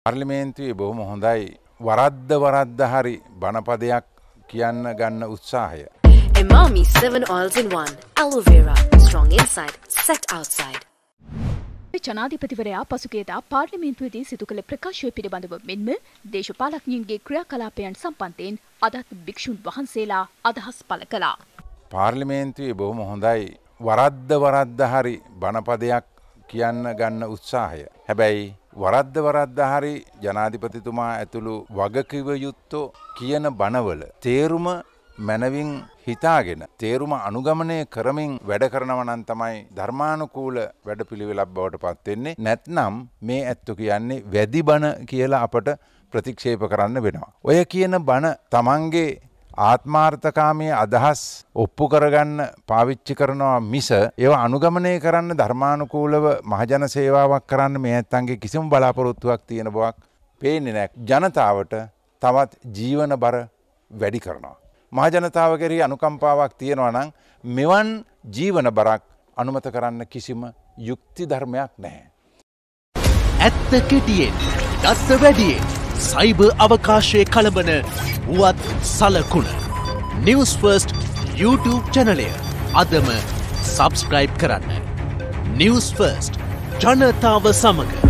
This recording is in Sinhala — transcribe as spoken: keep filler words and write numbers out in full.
පාර්ලිමේන්තුවේ බොහොම හොඳයි වරද්ද වරද්ද හරි බණපදයක් කියන්න ගන්න උත්සාහය. Emami seven oils in one. Aloe vera. Strong inside, set outside. ජනාධිපතිවරයා පසුගියදා පාර්ලිමේන්තුවේදී සිදු කළ ප්‍රකාශය පිළිබඳව මෙන්ම දේශපාලඥයින්ගේ ක්‍රියාකලාපයන් සම්බන්ධයෙන් අදත් භික්ෂුන් වහන්සේලා අදහස් පළ කළා. පාර්ලිමේන්තුවේ බොහොම හොඳයි වරද්ද වරද්ද හරි බණපදයක් කියන්න ගන්න උත්සාහය. හැබැයි වරද්ද වරද්ද හරි ජනාධිපතිතුමා ඇතුළු වගකිව යුත්තෝ කියන බණවල තේරුම මනවින් හිතාගෙන තේරුම අනුගමනය කරමින් වැඩ කරනවා නම් තමයි ධර්මානුකූල වැඩපිළිවෙලක් බවට පත් වෙන්නේ. නැත්නම් මේ ඇත්තු කියන්නේ වැඩි බණ කියලා අපට ප්‍රතික්ෂේප කරන්න වෙනවා. ඔය කියන බණ තමන්ගේ ආත්මාර්ථකාමී අදහස් ඔප්පු කරගන්න පාවිච්චි කරනවා මිස ඒවා අනුගමනය කරන්න ධර්මානුකූලව මහජන සේවාවක් කරන්න මේ ඇත්තන්ගේ කිසිම බලාපොරොත්තුවක් තියෙන බවක් පේන්නේ නැහැ. ජනතාවට තවත් ජීවන බර වැඩි කරනවා. මහජනතාව කෙරෙහි අනුකම්පාවක් තියෙනවා නම් මෙවන් ජීවන බරක් අනුමත කරන්න කිසිම යුක්ති ධර්මයක් නැහැ. ඇත්ත කෙටියෙන් දත්ත වැඩියෙන් සයිබර් අවකාශයේ කලබන වුවත් සලකුණ News First YouTube channel එක අදම subscribe කරන්න. News First ජනතාව සමග